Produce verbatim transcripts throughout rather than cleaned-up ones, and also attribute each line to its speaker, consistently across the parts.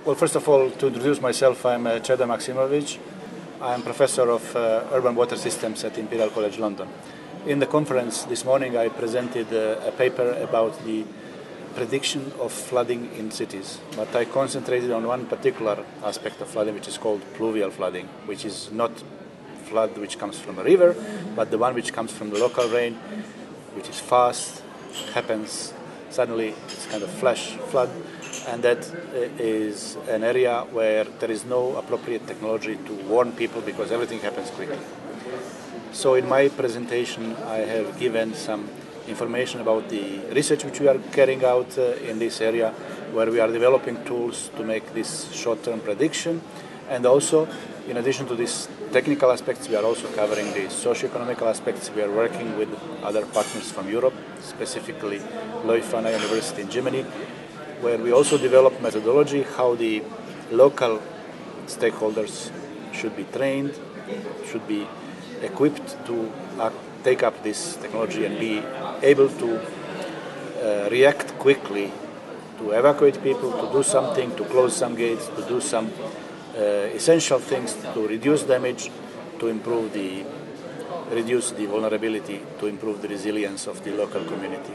Speaker 1: Well, first of all, to introduce myself, I'm uh, Cheda Maksimovic. I'm professor of uh, urban water systems at Imperial College London. In the conference this morning, I presented uh, a paper about the prediction of flooding in cities, but I concentrated on one particular aspect of flooding, which is called pluvial flooding, which is not flood which comes from a river, but the one which comes from the local rain, which is fast, happens suddenly, it's kind of flash flood, and that is an area where there is no appropriate technology to warn people because everything happens quickly. So in my presentation, I have given some information about the research which we are carrying out uh, in this area, where we are developing tools to make this short-term prediction. And also, in addition to these technical aspects, we are also covering the socio-economical aspects. We are working with other partners from Europe, specifically Leuphana University in Germany, where we also develop methodology how the local stakeholders should be trained, should be equipped to uh, take up this technology and be able to uh, react quickly, to evacuate people, to do something, to close some gates, to do some uh, essential things to reduce damage, to improve the, reduce the vulnerability, to improve the resilience of the local community.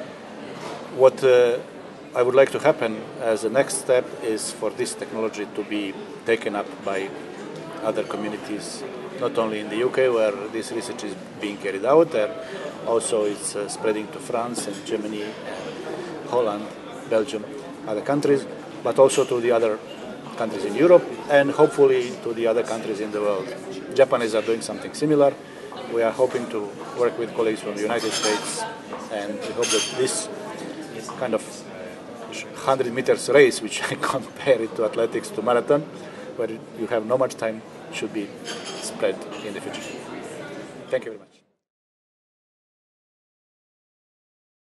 Speaker 1: What uh, I would like to happen as a next step is for this technology to be taken up by other communities, not only in the U K where this research is being carried out, there also it's uh, spreading to France and Germany and Holland, Belgium, other countries, but also to the other countries in Europe and hopefully to the other countries in the world. Japanese are doing something similar. We are hoping to work with colleagues from the United States, and we hope that this kind of one hundred meters race, which I compare it to athletics, to marathon, where you have not much time, should be spread in the future. Thank you very much.